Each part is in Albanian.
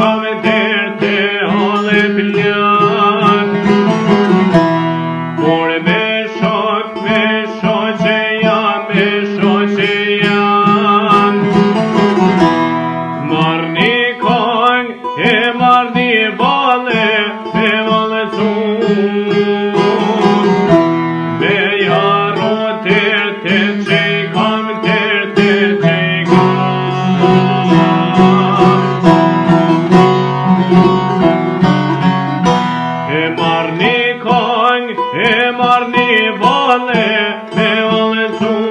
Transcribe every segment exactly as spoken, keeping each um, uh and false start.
kam der te hale plak. Por me shok, me shoqe jam, me shoqe jam. Marni kong, e marni bale, e vale zun. Me jaro ter te qe kam, ter te qe kam. E marni kong, e marni bale, me vale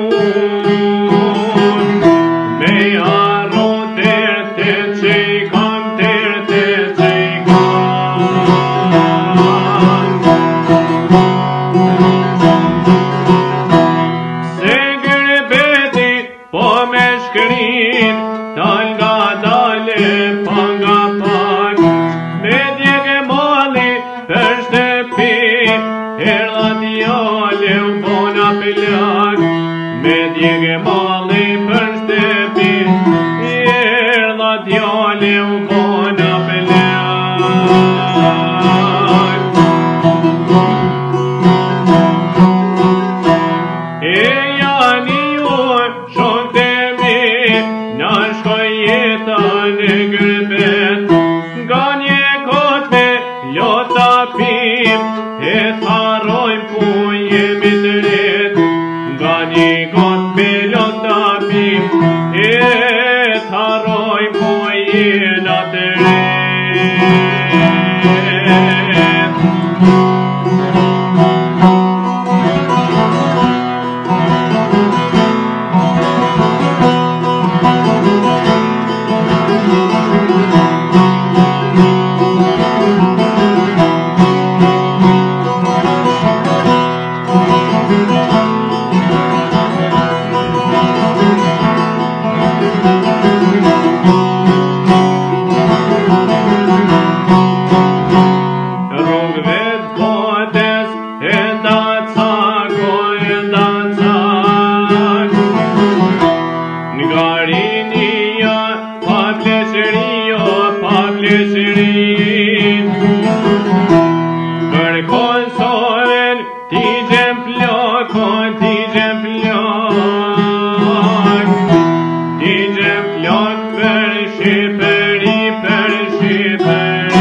zun. Me jaro ter te qe kam, ter te qe kam. Se gërbeti po me shkrin, dal nga dale pa nga pak. Me djege mali për shtëpi, erdha djale u bona plak. Me djege mali për shtëpi, erdha djale u bona plak. E jani ju shok të mi, na shkoj jeta në gërbet. Nga një kot me lota pim, e tharojm ku jemi të ret. Nga një kot me lota pim, e tharojm ku jena të ret. Rrugëve t'botes, e nda cak, o e nda cak. Nga rinia, pa pleqëri, o pa pleqëri. Për Kosovën, ti gjem plak, o ti gjem plak. Ti gjem plak për Shqipëri, për Shqipëri.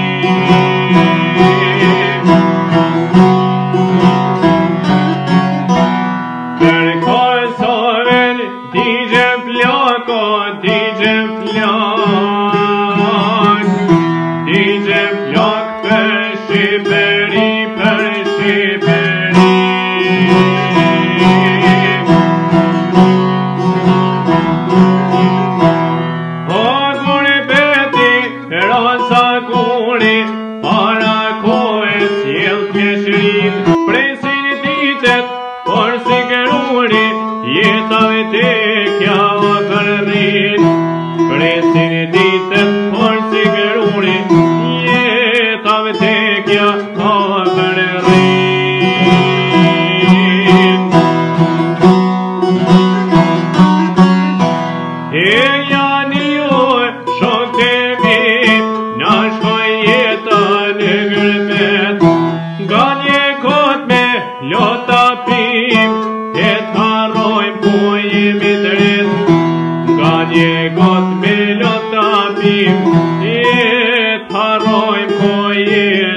Për Kosovën, ti gjem plak, o ti gjem plak. Ti gjem plak për Shqipëri, për Shqipëri. O gurbeti, rosa guri, para kohë sjell pjeshrin. Presin ditet, por si gëruri, jeta vëtekja o kërrin. Presin ditet, por si gëruri, jeta vëtekja o kërrin. E jani ju shok të mi, na shkoj jeta në gërbet. Nga një kot me lota pim, e tharojm ku jemi të ret. Nga një kot me lota pim, e tharojm ku jemi